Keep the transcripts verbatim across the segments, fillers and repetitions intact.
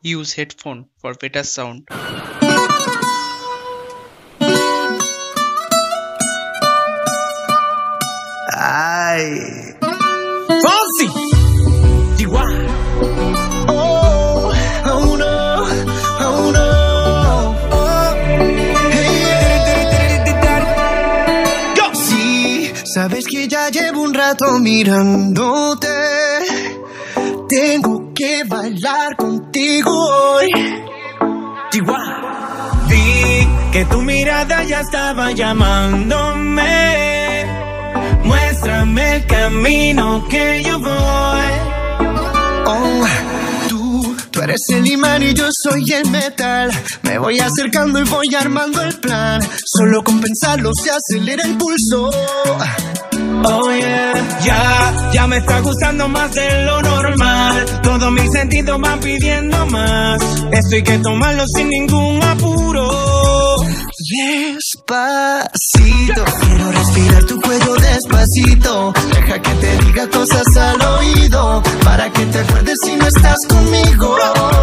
Use headphone for better sound. Ay, Fonsi, Chihuahua. Oh, oh no, oh no. Oh, hey, yo. Sí, sabes que ya llevo un rato mirándote. Tengo que bailar contigo hoy. Chihuahua. Vi que tu mirada ya estaba llamándome. Muéstrame el camino que yo voy. Oh, tú, tú eres el imán y yo soy el metal. Me voy acercando y voy armando el plan. Solo con pensarlo se acelera el pulso. Oh yeah, ya, ya me está gustando más de lo normal. Todos mis sentidos van pidiendo más. Esto hay que tomarlo sin ningún apuro. Despacito, quiero respirar tu cuello despacito. Deja que te diga cosas al oído, para que te acuerdes si no estás conmigo.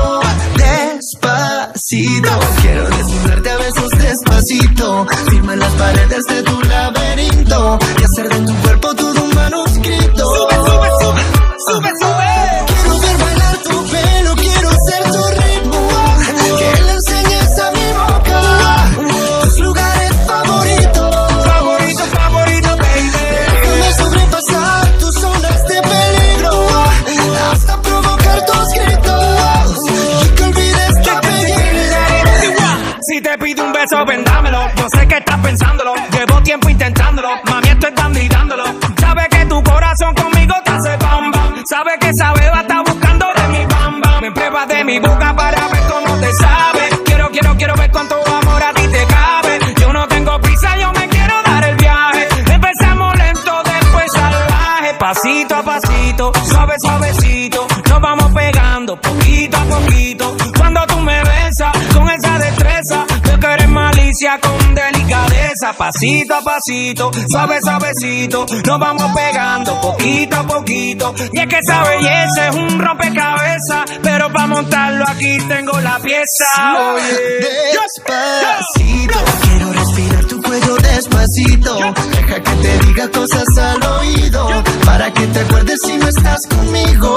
Despacito, quiero desnudarte a besos despacito. Firma en las paredes de tu laberinto y hacer de tu cuerpo todo un manuscrito. Sube, sube, sube, sube, sube. Quiero ver bailar tu pelo, quiero ser tu ritmo. Que le enseñes a mi boca tus lugares favoritos. Favorito, favorito, baby. Déjame sobrepasar tus zonas de peligro hasta provocar tus gritos y que olvides tu apellido. Si te pido un beso, vendámelo. Yo sé que estás pensándolo. Llevo tiempo intentándolo. Mami, estoy dando y dándolo. Sabe que tu corazón conmigo te hace bam bam. Sabe que esa beba está buscando de mi bam bam. Me pruebas de mi boca para ver cómo te sabe. Quiero, quiero, quiero ver cuánto amor a ti te cabe. Yo no tengo prisa, yo me quiero dar el viaje. Empezamos lento, después salvaje. Pasito a pasito, suave, suavecito. Nos vamos pegando poquito a poquito. Cuando tú me besas con esa destreza, veo que eres malicia con delicadeza. Pasito a pasito, suave, suavecito. Nos vamos pegando poquito a poquito. Y es que esa belleza es un rompecabezas, pero para montarlo aquí tengo la pieza. Oye, despacito, quiero respirar tu cuello despacito. Deja que te diga cosas al oído, para que te acuerdes si no estás conmigo.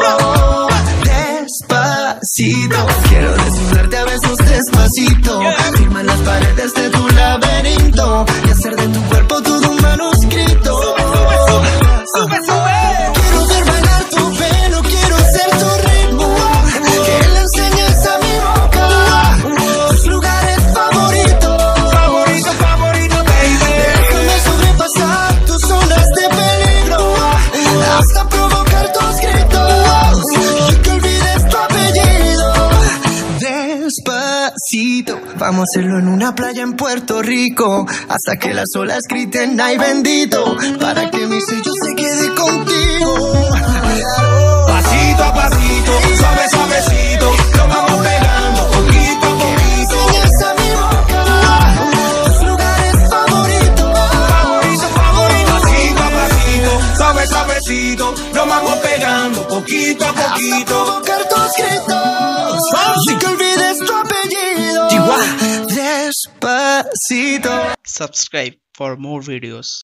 Despacito, quiero desnudarte a besos despacito. Firma en las paredes de tu laberinto y hacer de tu cuerpo todo un manuscrito. Sube, sube, sube, sube. Quiero ver bailar tu pelo, quiero ser tu ritmo. Que le enseñes a mi boca tus lugares favoritos. Favorito, favorito, baby. Déjame sobrepasar tus zonas de peligro hasta provocar tus gritos y que olvides tu apellido. Despacito, vamos a hacerlo en una playa en Puerto Rico, hasta que las olas griten ay bendito, para que mi sello se quede contigo. Pasito a pasito, suave, suavecito, lo vamos pegando poquito a poquito. Enseñas a mi boca tus lugares favoritos. Favorito, favorito. Pasito a pasito, suave, suavecito, lo vamos pegando poquito a poquito. Hasta provocar tus gritos y que olvides tu apellido. Chihuahua. Despacito. Subscribe for more videos.